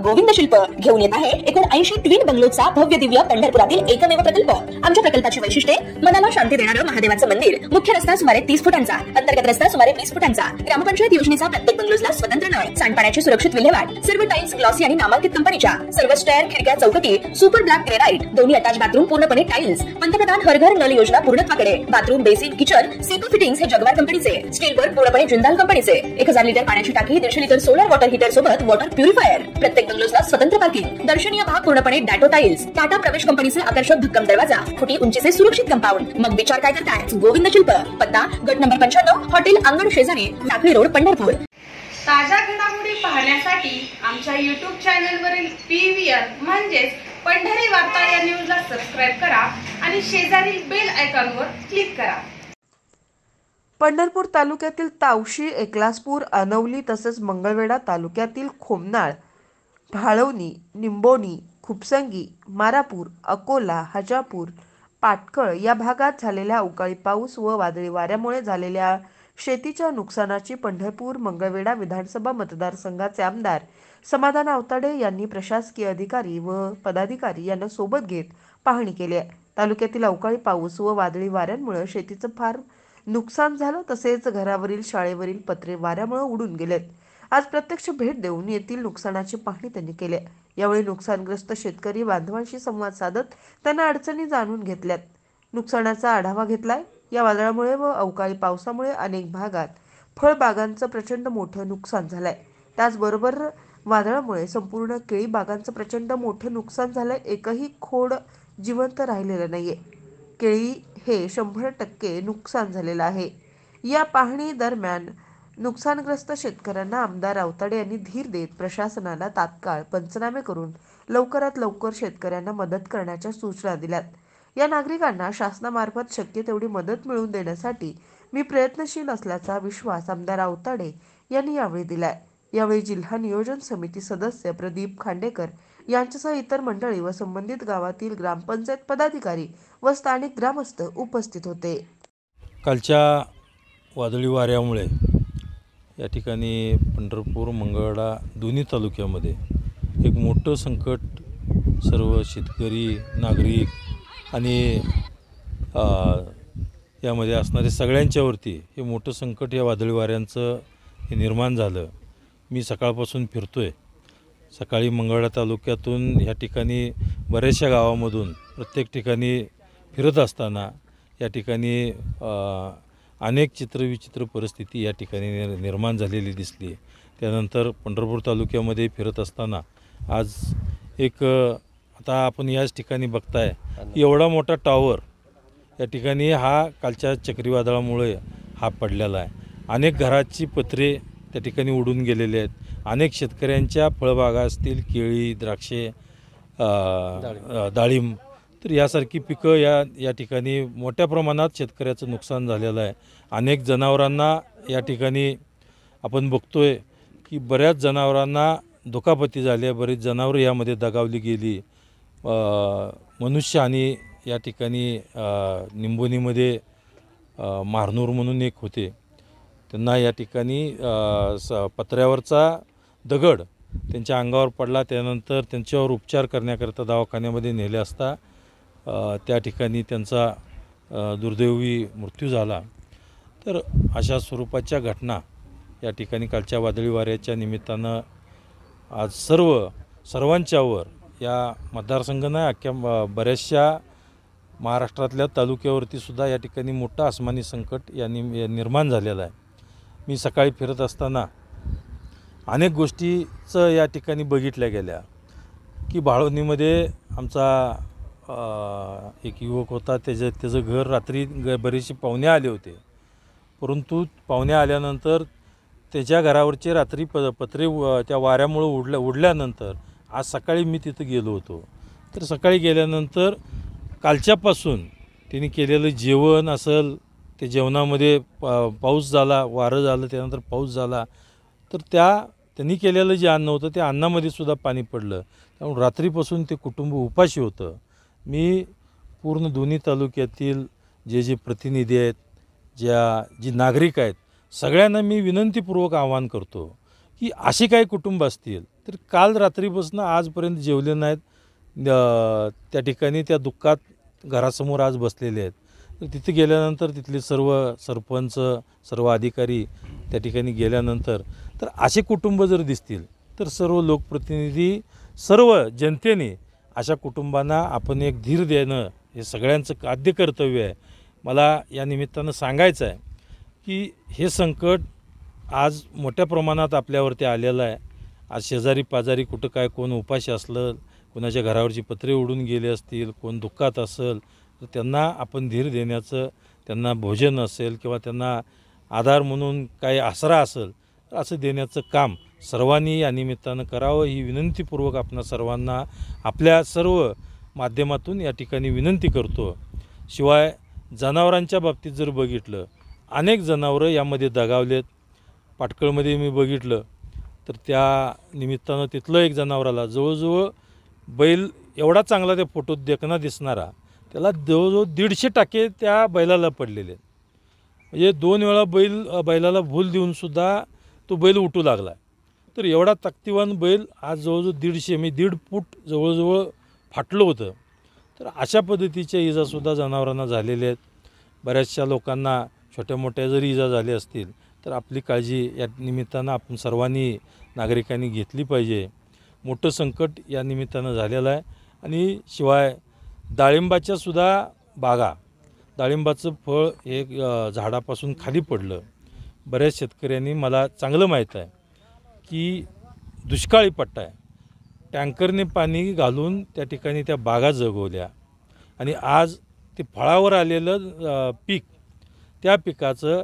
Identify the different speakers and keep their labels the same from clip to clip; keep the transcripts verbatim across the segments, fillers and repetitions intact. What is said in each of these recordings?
Speaker 1: गोविंद शिल्प घेऊन येत आहे एकोणऐंशी ट्विन बंगलोचा भव्य दिव्य पंढरपुरातील एकमेव प्रकल्प। आमच्या प्रकल्पाची वैशिष्ट्ये मनाला शांती देणारं महादेवाचं मंदिर, मुख्य रस्ता सुमारे तीस फुटांचा, अंतर्गत रस्ता सुमारे वीस फुटांचा, ग्रामपंचायत योजनेचा प्रत्येक बंगलोजला स्वतंत्र नळ, सांडपाण्याची सुरक्षित विल्हेवाट, सर्व टाइल्स ग्लॉसी आणि नामांकित कंपनीच्या, सर्व स्टेअर खिडक्या चौकटी सुपर ब्लॅक ग्रेनाइट, दोन्ही अटॅच बाथरूम पूर्णपणे टाइल्स, पंतप्रधान हर घर नल योजना पूर्णत्वाकडे, bathroom basin kitchen CP fittings हे जगवार कंपनीचे, स्टीलवर पूर्णपणे जिंदाल कंपनीचे, एक हजार लिटर पाण्याची टाकी, दीडशे लिटर सोलर वॉटर हीटर सोबत वॉटर प्युरिफायर, प्रत्येक बंगलोजला स्वतंत्र पार्किंग, दर्शनीय भाग पूर्णपणे डॅटो टाइल्स, टाटा प्रवेश कंपनीचे आकर्षक भक्कम दरवाजा, फुटी उंचीचे सुरक्षित कंपाऊंड। मग विचार काय करताय? गोविंद शिल्प, पत्ता गट नंबर पंच्याण्णव, हॉटेल अंगण शेजारी, टाकळी रोड, पंढरपूर।
Speaker 2: ताज्या घडामोडी पाहण्यासाठी आमच्या यूट्यूब चॅनलवरील पीव्हीआर म्हणजेच पंढरी वार्ता या न्यूजला सबस्क्राइब करा आणि शेजारील बेल आयकॉनवर क्लिक करा।
Speaker 3: पंढरपूर तालुक्यातील तावशी, एकलासपूर, अनवली तसेच मंगळवेढा तालुक्यातील खोमनाळ, भाळवणी, निंबोणी, खुपसंगी, मारापूर, अकोला, हजापूर, पाटखळ या भागात झालेल्या अवकाळी पाऊस व वादळी वाऱ्यामुळे झालेल्या शेतीच्या नुकसानाची पंढरपूर मंगळवेढा विधानसभा मतदारसंघाचे आमदार समाधान आवताडे यांनी प्रशासकीय अधिकारी व पदाधिकारी यांना सोबत घेत पाहणी केली आहे। तालुक्यातील अवकाळी पाऊस व वादळी वाऱ्यांमुळे शेतीचं फार नुकसान झालं, तसेच घरावरील शाळेवरील पत्रे वाऱ्यामुळे उडून गेलेत। आज प्रत्यक्ष भेट देऊन येथील नुकसानाची पाहणी त्यांनी केली। यावेळी नुकसानग्रस्त शेतकरी बांधवांशी संवाद साधत त्यांना अडचणी जाणून घेतल्यात, नुकसानाचा आढावा घेतलाय। या वादळामुळे व अवकाळी पावसामुळे अनेक भागात फळबागांचं प्रचंड मोठं नुकसान झालंय। त्याचबरोबर वादळामुळे संपूर्ण केळी बागांचं प्रचंड मोठं नुकसान झालंय। एकही खोड जिवंत राहिलेलं नाहीये। केळी हे शंभर टक्के नुकसान झालेलं आहे। या पाहणी दरम्यान नुकसानग्रस्त शेतकऱ्यांना आमदार आवताडे यांनी धीर देत प्रशासनाला तात्काळ पंचनामे करून लवकरात लवकर शेतकऱ्यांना मदत करण्याच्या सूचना दिल्यात। या नागरिकांना शासनामार्फत शक्य तेवढी मदत मिळवून देण्यासाठी मी प्रयत्नशील असल्याचा विश्वास आमदार आवताडे यांनी यावेळी दिलाय। यावेळी जिल्हा नियोजन समिती सदस्य प्रदीप खांडेकर यांच्यासह इतर मंडळी व संबंधित गावातील ग्रामपंचायत पदाधिकारी व स्थानिक ग्रामस्थ उपस्थित होते।
Speaker 4: कालच्या वादळी वाऱ्यामुळे या ठिकाणी पंढरपूर मंगळवेढा दोन्ही तालुक्यामध्ये एक मोठं संकट सर्व शेतकरी, नागरिक आणि यामध्ये असणारे सगळ्यांच्यावरती हे मोठं संकट या वादळी वाऱ्यांचं हे निर्माण झालं। मी सकाळपासून फिरतोय। सकाळी मंगळवेढा तालुक्यातून या ठिकाणी बऱ्याचशा गावामधून प्रत्येक ठिकाणी फिरत असताना या ठिकाणी अनेक चित्रविचित्र परिस्थिती या ठिकाणी निर्माण झालेली दिसली। त्यानंतर पंढरपूर तालुक्यामध्ये फिरत असताना आज एक आता आपण याच ठिकाणी बघताय एवढा मोठा टॉवर या ठिकाणी हा कालच्या चक्रीवादळामुळे हा पडलेला आहे। अनेक घराची पत्रे त्या ठिकाणी उडून गेलेले आहेत। अनेक शेतकऱ्यांच्या फळबागा असतील, केळी, द्राक्षे, डाळिंब, तर यासारखी पिकं या या ठिकाणी मोठ्या प्रमाणात शेतकऱ्याचं नुकसान झालेलं आहे। अनेक जनावरांना या ठिकाणी आपण बघतोय की बऱ्याच जनावरांना दुखापती झाल्या, बरीच जनावरं यामध्ये दगावली गेली। मनुष्यहानी या ठिकाणी निंबोनीमध्ये मारनूर म्हणून एक होते, त्यांना या ठिकाणी पत्र्यावरचा दगड त्यांच्या अंगावर पडला। त्यानंतर त्यांच्यावर उपचार करण्याकरता दवाखान्यामध्ये नेले असता त्या ठिकाणी त्यांचा दुर्दैवी मृत्यू झाला। तर अशा स्वरूपाच्या घटना या ठिकाणी कालच्या वादळी वाऱ्याच्या निमित्तानं आज सर्व सर्वांच्यावर या मतदारसंघ नाही अख्ख्या बऱ्याचशा महाराष्ट्रातल्या तालुक्यावरती सुद्धा या ठिकाणी मोठं आसमानी संकट या निर्माण झालेलं आहे। मी सकाळी फिरत असताना अनेक गोष्टीचं या ठिकाणी बघितल्या गेल्या की भाळवणीमध्ये आमचा एक युवक होता, त्याचं त्याचं घर रात्री ग बरेचसे पाहुणे आले होते, परंतु पाहुणे आल्यानंतर त्याच्या घरावरचे रात्री प पत्रे त्या वाऱ्यामुळे उडल्या उडल्यानंतर आज सकाळी मी तिथं गेलो होतो। तर सकाळी गेल्यानंतर कालच्यापासून त्यांनी केलेलं जेवण असेल, ते जेवणामध्ये पा पाऊस झाला, वारं झालं, त्यानंतर पाऊस झाला, तर त्या त्यांनी केलेलं जे अन्न होतं त्या अन्नामध्ये सुद्धा पाणी पडलं। त्यामुळे रात्रीपासून ते कुटुंब उपाशी होतं। मी पूर्ण दोन्ही तालुक्यातील जे जे प्रतिनिधी आहेत, ज्या जी नागरिक आहेत, सगळ्यांना मी विनंतीपूर्वक आवाहन करतो की अशी काही कुटुंब असतील तर काल रात्रीपासून आजपर्यंत जेवले नाहीत, त्या ठिकाणी त्या दुःखात घरासमोर आज बसलेले आहेत. तर तिथे गेल्यानंतर तिथले सर्व सरपंच, सर्व अधिकारी त्या ठिकाणी गेल्यानंतर तर असे कुटुंब जर दिसतील तर सर्व लोकप्रतिनिधी, सर्व जनतेने अशा कुटुंबांना आपण एक धीर देणं हे सगळ्यांचं आद्य कर्तव्य आहे. मला या निमित्तानं सांगायचं आहे की हे संकट आज मोठ्या प्रमाणात आपल्यावरती आलेलं आहे. आज शेजारी पाजारी कुठं काय कोण उपाशी असलं, कोणाच्या घरावरची पत्रे उडून गेले असतील, कोण दुःखात असेल तर त्यांना आपण धीर देण्याचं, त्यांना भोजन असेल किंवा त्यांना आधार म्हणून काही आसरा असेल तर असं देण्याचं काम सर्वांनी या निमित्तानं करावं ही विनंतीपूर्वक आपणा सर्वांना आपल्या सर्व माध्यमातून या ठिकाणी विनंती करतो. शिवाय जनावरांच्या बाबतीत जर बघितलं, अनेक जनावरं यामध्ये दगावलेत. पाटकळमध्ये मी बघितलं तर त्या निमित्तानं तिथलं एक जनावराला जवळजवळ बैल एवढा चांगला त्या फोटोत देखना दिसणारा, त्याला जवळजवळ दीडशे टाके त्या बैलाला पडलेले आहेत. म्हणजे दोन वेळा बैल बैलाला भूल देऊनसुद्धा तो बैल उठू लागला. तर एवढा ताकदीवान बैल आज जवळजवळ दीडशे म्हणजे दीड फूट जवळजवळ फाटलं होतं. तर अशा पद्धतीच्या इजासुद्धा जनावरांना झालेल्या आहेत. बऱ्याचशा लोकांना छोट्या मोठ्या जरी इजा झाल्या असतील तर आपली काळजी या निमित्तानं आपण सर्वांनी नागरिकांनी घेतली पाहिजे. मोठं संकट या निमित्तानं झालेलं आहे. आणि शिवाय डाळिंबाच्यासुद्धा बागा, डाळिंबाचं फळ हे झाडापासून खाली पडलं. बऱ्याच शेतकऱ्यांनी, मला चांगलं माहीत आहे की दुष्काळी पट्टा आहे, टँकरने पाणी घालून त्या ठिकाणी त्या बागा जगवल्या आणि आज ते फळावर आलेलं पीक, त्या पिकाचं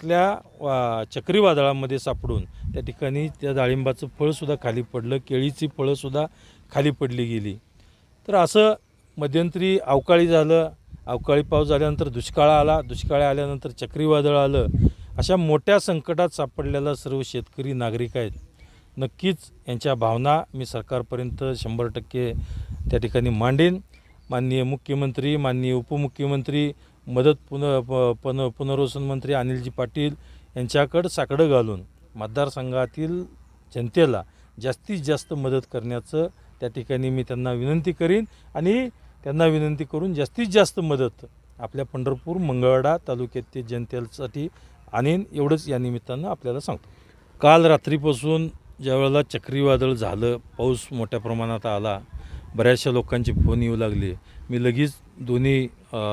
Speaker 4: आतल्या चक्रीवादळामध्ये सापडून त्या ठिकाणी त्या डाळिंबाचं फळसुद्धा खाली पडलं, केळीची फळंसुद्धा खाली पडली गेली. तर असं मध्यंतरी अवकाळी झालं, अवकाळी पाऊस झाल्यानंतर दुष्काळ आला, दुष्काळ आल्यानंतर चक्रीवादळ आलं. अशा मोठ्या संकटात सापडलेला सर्व शेतकरी नागरिक आहेत. नक्कीच यांच्या भावना मी सरकारपर्यंत शंभर टक्के त्या ठिकाणी मांडेन. माननीय मुख्यमंत्री, माननीय उपमुख्यमंत्री, मदत पुन पुन पुनर्वसन मंत्री अनिलजी पाटील यांच्याकडं साकडं घालून मतदारसंघातील जनतेला जास्तीत जास्त मदत करण्याचं त्या ठिकाणी मी त्यांना विनंती करीन आणि त्यांना विनंती करून जास्तीत जास्त मदत आपल्या पंढरपूर मंगळवेढा तालुक्यातील जनतेसाठी आणीन, एवढंच या निमित्तानं आपल्याला सांगतो. काल रात्रीपासून ज्यावेळेला चक्रीवादळ झालं, पाऊस मोठ्या प्रमाणात आला, बऱ्याचशा लोकांचे फोन येऊ लागले. मी लगेच दोन्ही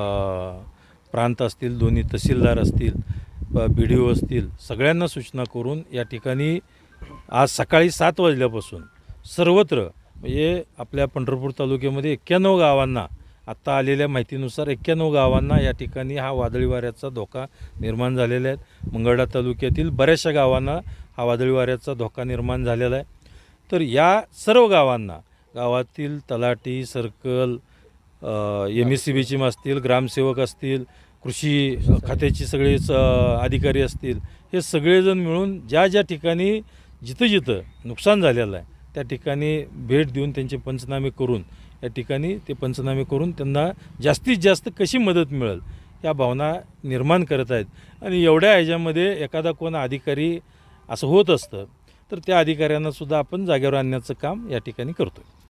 Speaker 4: प्रांत असतील, दोन्ही तहसीलदार असतील, बी डी ओ असतील, सगळ्यांना सूचना करून या ठिकाणी आज सकाळी सात वाजल्यापासून सर्वत्र म्हणजे आपल्या पंढरपूर तालुक्यामध्ये एक्क्याण्णव गावांना, आत्ता आलेल्या माहितीनुसार एक्क्याण्णव गावांना या ठिकाणी हा वादळी वाऱ्याचा धोका निर्माण झालेला आहे. मंगळवेढा तालुक्यातील बऱ्याचशा गावांना हा वादळी वाऱ्याचा धोका निर्माण झालेला आहे. तर या सर्व गावांना, गावातील तलाठी, सर्कल, एम एस सी बीची असतील, ग्रामसेवक असतील, कृषी खात्याची सगळे अधिकारी असतील, हे सगळेजण मिळून ज्या ज्या ठिकाणी जिथं जिथं नुकसान झालेलं आहे त्या ठिकाणी भेट देऊन त्यांचे पंचनामे करून या ठिकाणी ते पंचनामे करून त्यांना जास्तीत जास्त कशी मदत मिळेल या भावना निर्माण करत आहेत. आणि एवढ्या ह्याच्यामध्ये एखादा कोण अधिकारी असं होत असतं तर त्या अधिकाऱ्यांनासुद्धा आपण जागेवर आणण्याचं काम या ठिकाणी करतो.